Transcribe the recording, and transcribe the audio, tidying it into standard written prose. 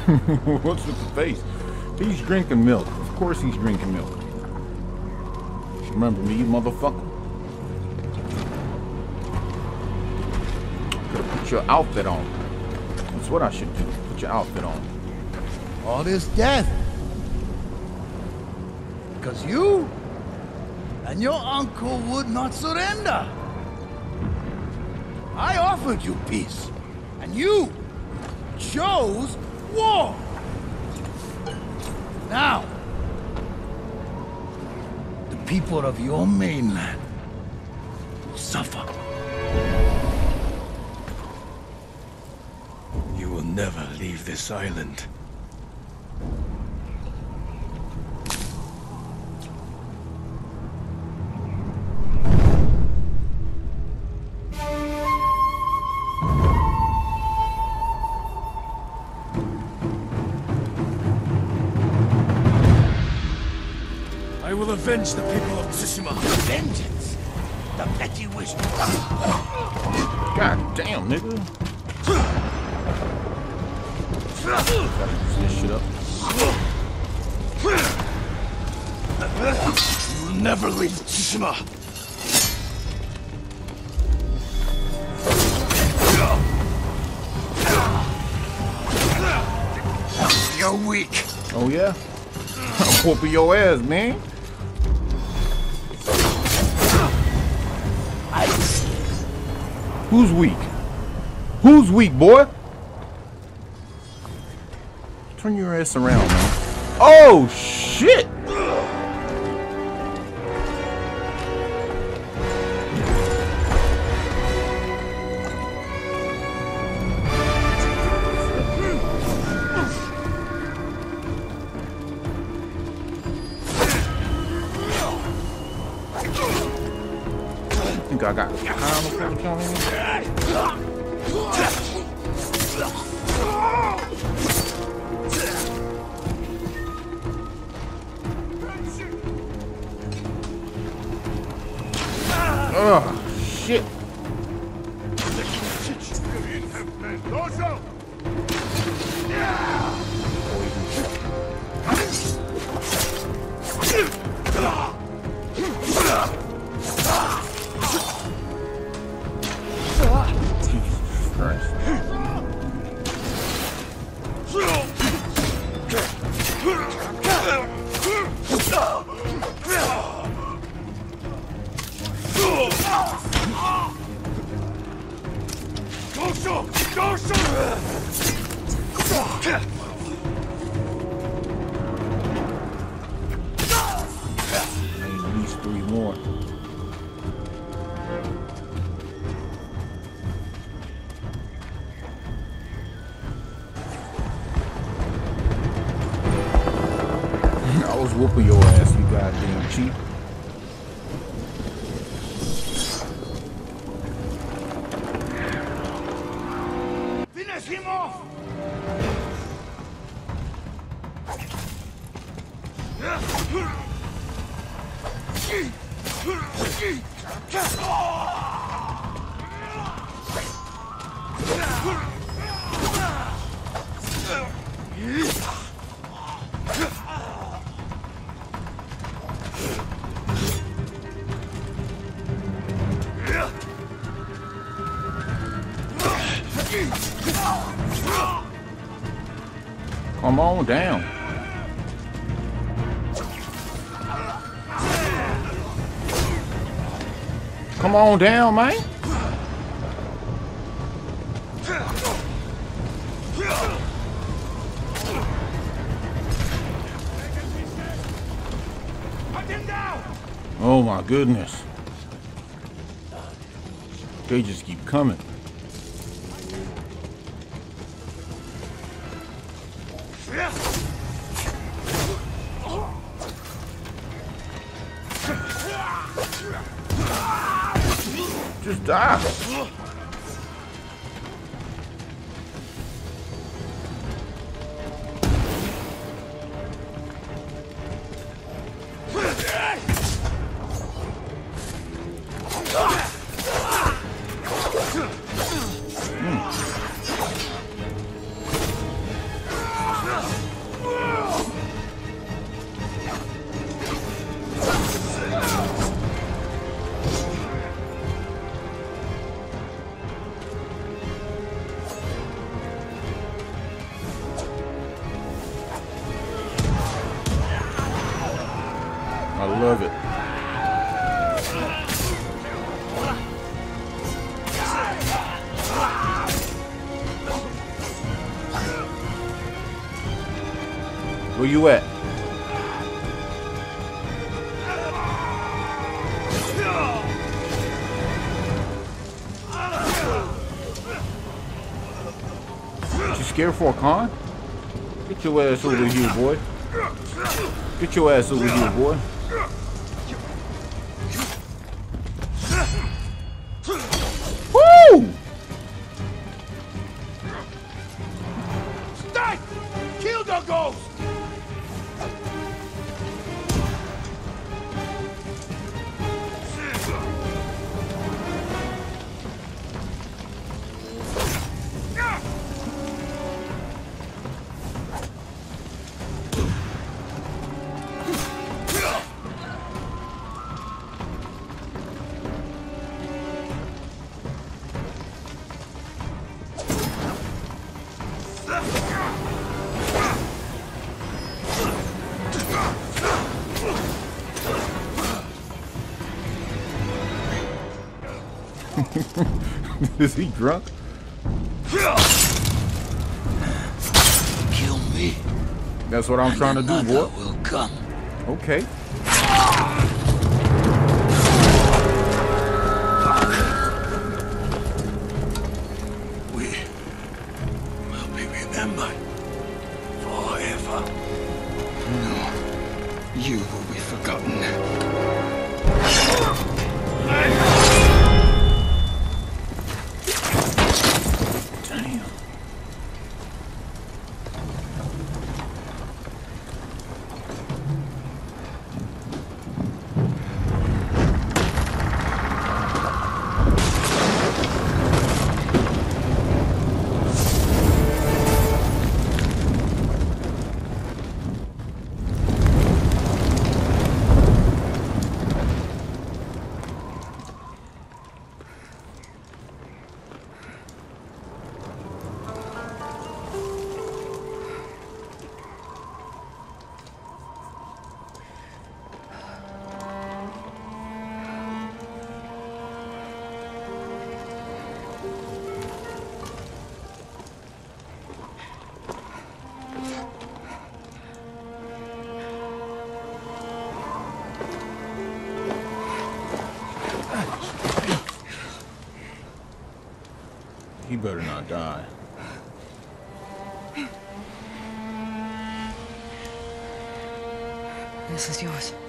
What's with the face? He's drinking milk. Of course he's drinking milk. Remember me, you motherfucker? Gotta put your outfit on. That's what I should do. Put your outfit on. All this death. Because you and your uncle would not surrender. I offered you peace, and you chose war. Now, the people of your mainland will suffer. You will never leave this island. I will avenge the people of Tsushima. Vengeance! The petty wish. God damn, nigga. Gotta use this shit up. You will never leave Tsushima. You're weak. Oh yeah? I'm whooping your ass, man. Who's weak? Who's weak, boy? Turn your ass around, man. Oh, shit! I think I got time to put on him. Oh, shit. Jesus Christ. I need at least 3 more. I was whooping your ass, you goddamn cheat. Finish him off! Come on down. Come on down, man. Oh my goodness. They just keep coming. Just die. love it. Where you at? You scared for a con? Get your ass over here, boy. Get your ass over here, boy. Woo! Stay! Kill the ghost! Is he drunk? Kill me. That's what I'm trying to do, boy. Will come. Okay. We will be remembered forever. No, you will be forgotten. Damn. He better not die. This is yours.